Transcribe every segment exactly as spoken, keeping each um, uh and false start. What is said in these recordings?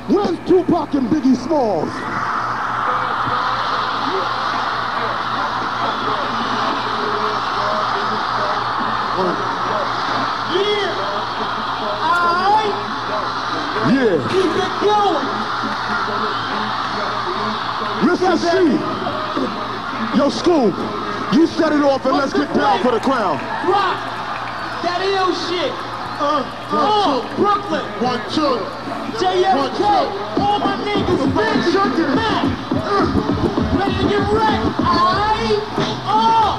Where's Tupac and Biggie Smalls? Yeah. Alright. Yeah. Keep it going. Listen, see. Yo, Scoop, you set it off and let's get down for the crown. Rock. That ill shit. Uh, uh, Brooklyn. One, two. J F K. All my niggas, bitch. Man. Ready to get wrecked. Alright. Oh.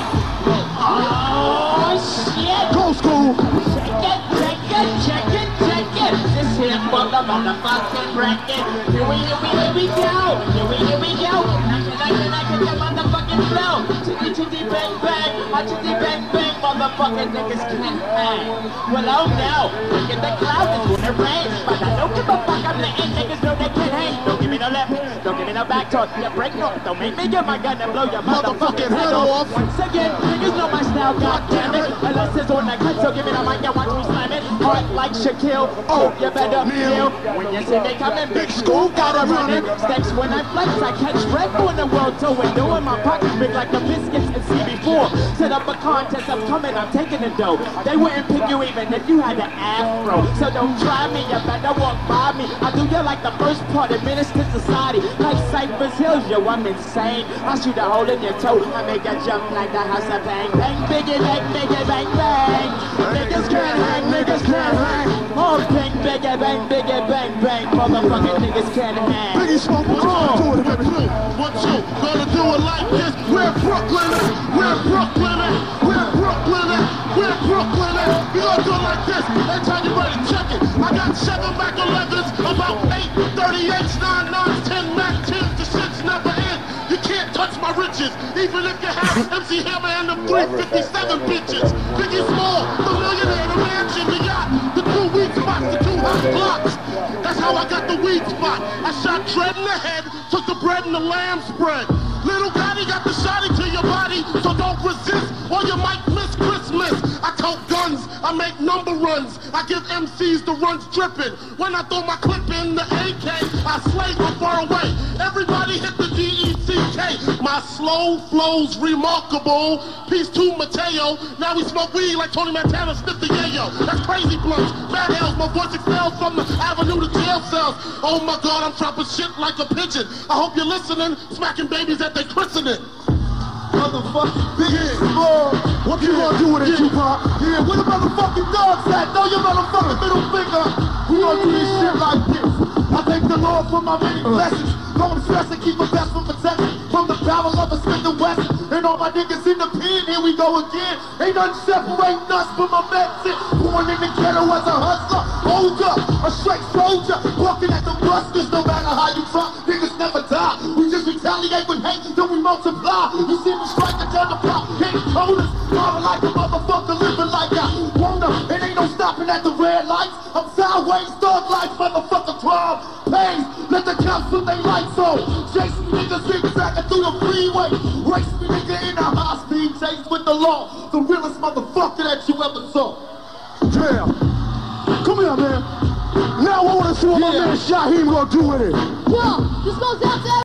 Oh, shit. Go, Scoop. Check it, check it, check it, check it. This here mother motherfucking bracket. Here we, here we, here we go. Here we, here we go. Knockin', knockin', knockin' that motherfucking flow. Chitty, chitty, bang, bang. My chitty, bang, bang. Motherfucking niggas can't hang. Well, oh no. Look at the clouds, it's gonna rain. But I don't give a fuck, I'm letting niggas know they can't hang. Don't give me no left, don't give me no back talk. You break no, don't make me get my gun and blow your motherfucking head off. Once again, niggas know my style, goddammit. Unless it's on that cut, so give me the mic and watch me slam it. Heart like Shaquille, oh, you better kneel. When you see me coming, Big Scoop got it running. Steps when I flex, I catch Red Bull in the world tour. Doing my pockets big like the biscuits in C B four. Set up a contest, I'm coming, I'm taking the dough. They wouldn't pick you even if you had an afro. So don't try me, you better walk by me. I do you like the first part of Minister Society. Like Cypress Hills, yo, I'm insane. I shoot a hole in your toe, I make a jump like the house of bang. Bang, biggie, bang, biggie, bang, bang. Niggas can't hang, niggas can't hang. Oh, bang, biggie, bang, biggie, bang, bang. Motherfucking niggas can't hang. Biggie Smalls, what you gonna do with it, baby? What you gonna do it like this? We're Brooklyn at, we're Brooklyn at, we're Brooklyn at, we're Brooklyn at. We gonna do it like this. Every time you ready, check it. I got seven Mac elevens, about eight thirty-eights, nine nines, ten Mac tens. The shit's never end. You can't touch my riches, even if you have M C Hammer and the three fifty-seven bitches. Biggie Small, the millionaire, the mansion, the yacht, the two weed spots, the two hot blocks. That's how I got the weed spot. I shot Dread in the head, took the bread and the lamb spread. Little Gotti got the shotty to your body, so don't resist or you might miss Christmas. I tote guns, I make number runs, I give M Cs the runs dripping. When I throw my clip in the A K, I slay from far away. Everybody hit the D E C K. My slow flow's remarkable. Peace to Mateo. Now we smoke weed like Tony Montana sniff the yayo. That's crazy blunts. Bad hells, my voice excels from the avenue to jail cells. Oh my God, I'm dropping shit like a pigeon. I hope you're listening, smacking babies at their christening. Motherfucking Biggie Smalls. What you gonna do with it, Tupac? Yeah, where the motherfucking dogs at? Throw your motherfucking middle finger. We gonna do this shit like this. I thank the Lord for my many blessings. Don't stress and keep a best for protection. From the barrel of a Smith and Wesson. And all my niggas in the pen, here we go again. Ain't nothing separating us from my medicine. Born in the ghetto as a hustler, older, a straight soldier. Walking at the busters, no matter how you try, niggas never die. We just retaliate with hate, then we multiply. You see me striking down the block, hate owners. Marvel like a motherfucker, living like I wanna. It ain't no stopping at the red lights. I'm sideways, thug life, motherfucker, crime pays. Let the cops put their lights on. Chase me niggas zigzagging through the freeway. Race me nigga in a high speed chase with the law. The realest motherfucker that you ever saw. Damn. Come here, man. Now I wanna see what Yeah. my man Shaheem gonna do with it. Yo, this goes out to